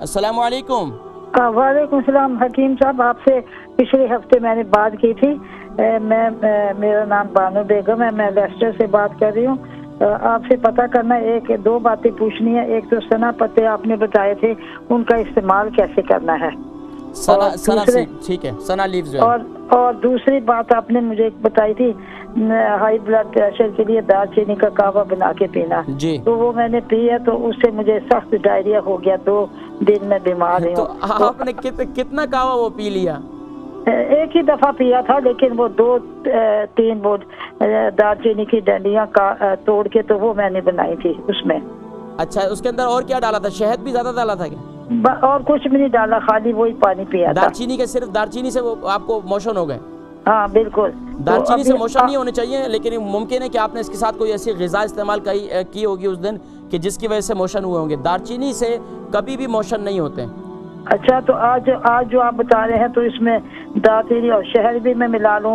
अस्सलामु अलैकुम। वालेकुम सलाम। हकीम साहब, आपसे पिछले हफ्ते मैंने बात की थी। मेरा नाम बानो बेगम है, मैं लेस्टर से बात कर रही हूँ। आपसे पता करना, एक दो बातें पूछनी है। एक तो सना पत्ते आपने बताए थे, उनका इस्तेमाल कैसे करना है। सना ठीक है, सना लीव्स जो है। और दूसरी बात आपने मुझे बताई थी, हाई ब्लड प्रेशर के लिए दालचीनी का कावा बना के पीना जी। तो वो मैंने पिया, तो उससे मुझे सख्त डायरिया हो गया, 2 दिन में बीमार हूँ। तो आपने कितना कावा वो पी लिया? एक ही दफा पिया था, लेकिन वो 2-3 वो दालचीनी की डंडियां तोड़ के तो वो मैंने बनाई थी उसमें। अच्छा, उसके अंदर और क्या डाला था? शहद भी ज्यादा डाला था क्या? और कुछ भी नहीं डाला, खाली वही पानी पिया था। दालचीनी के, सिर्फ दालचीनी से वो आपको मोशन हो गए? हाँ बिल्कुल। दालचीनी से मोशन नहीं होने चाहिए, लेकिन मुमकिन है कि आपने इसके साथ कोई ऐसी ग़िज़ा इस्तेमाल की होगी उस दिन कि जिसकी वजह से मोशन हुए होंगे। दालचीनी से कभी भी मोशन नहीं होते। अच्छा, तो आज जो आप बता रहे हैं, तो इसमें दालचीनी और शहद भी मैं मिला लूं,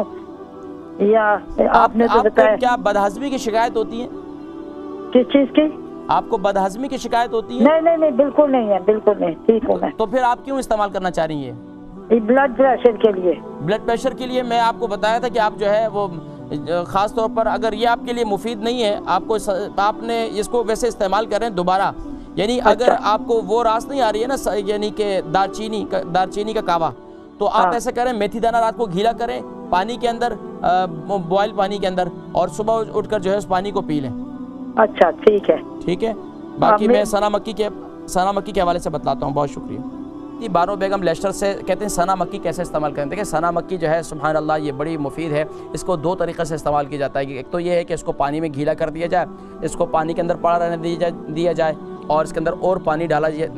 या आपने तो बताया। क्या बदहज़मी की शिकायत होती है? किस चीज की? आपको बदहज़मी की शिकायत होती है? नहीं, बिल्कुल नहीं है, बिल्कुल नहीं, ठीक हूँ मैं। तो फिर आप क्यों इस्तेमाल करना चाह रही हैं? ब्लड प्रेशर के लिए। ब्लड प्रेशर के लिए मैं आपको बताया था कि आप जो है वो ख़ास तौर पर, अगर ये आपके लिए मुफीद नहीं है, आपने इसको वैसे इस्तेमाल करें दोबारा, यानी अगर आपको वो रास नहीं आ रही है ना, यानी कि दालचीनी का कावा, तो आप ऐसा करें, मेथी दाना रात को गीला करें पानी के अंदर, बॉयल पानी के अंदर, और सुबह उठकर जो है उस पानी को पी लें। अच्छा, ठीक है। ठीक है, बाकी मैं सना मक्की के हवाले से बतलाता हूँ। बहुत शुक्रिया। बानो बेगम लेस्टर से कहते हैं सना मक्की कैसे इस्तेमाल करें। देखिए, सना मक्की जो है सुभान अल्लाह ये बड़ी मुफीद है। इसको 2 तरीक़े से इस्तेमाल किया जाता है। एक तो ये है कि इसको पानी में गीला कर दिया जाए, इसको पानी के अंदर पड़ा रहने दिया जाए और इसके अंदर और पानी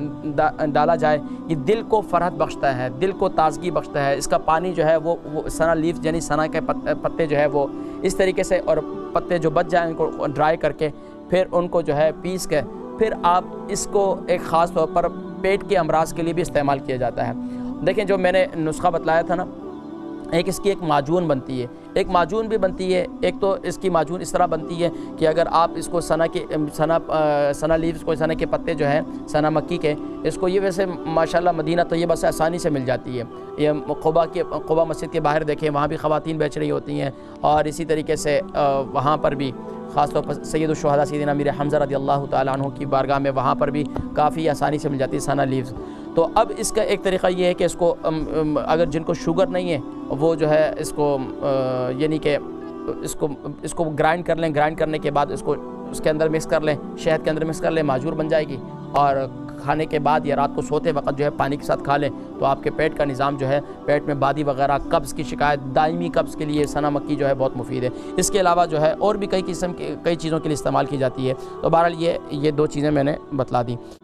डाला जाए। ये दिल को फरहत बख्शता है, दिल को ताजगी बख्शता है। इसका पानी जो है वो सना लीव्स यानी सना के पत्ते जो है वो इस तरीके से, और पत्ते जो बच जाए उनको ड्राई करके फिर उनको जो है पीस के, फिर आप इसको एक ख़ास तौर पर पेट के अमराज के लिए भी इस्तेमाल किया जाता है। देखें, जो मैंने नुस्खा बतलाया था ना, एक इसकी एक माजून बनती है, एक माजून भी बनती है। एक तो इसकी माजून इस तरह बनती है कि अगर आप इसको सना लीव्स को, सना के पत्ते जो हैं सना मक्की के, इसको ये वैसे माशाल्लाह मदीना तैयबा से आसानी से मिल जाती है। ये क़ुबा मस्जिद के बाहर देखें, वहाँ भी ख़वातीन बेच रही होती हैं, और इसी तरीके से वहाँ पर भी ख़ास तौर पर सैयदुश्शुहदा सैयदना अमीर हमज़ा रज़ियल्लाहु तआला अन्हु की बारगाह में वहाँ पर भी काफ़ी आसानी से मिल जाती है सना लीव्स। तो अब इसका एक तरीक़ा ये है कि इसको अगर जिनको शुगर नहीं है वो जो है इसको यानी कि इसको ग्राइंड कर लें। ग्राइंड करने के बाद इसको उसके अंदर मिक्स कर लें, शहद के अंदर मिक्स कर लें, माजूर बन जाएगी। और खाने के बाद या रात को सोते वक्त जो है पानी के साथ खा लें, तो आपके पेट का निज़ाम जो है, पेट में बादी वगैरह, कब्ज़ की शिकायत, दायमी कब्ज़ के लिए सना मक्की जो है बहुत मुफीद है। इसके अलावा जो है और भी कई चीज़ों के लिए इस्तेमाल की जाती है। तो बहरहाल ये 2 चीज़ें मैंने बतला दी।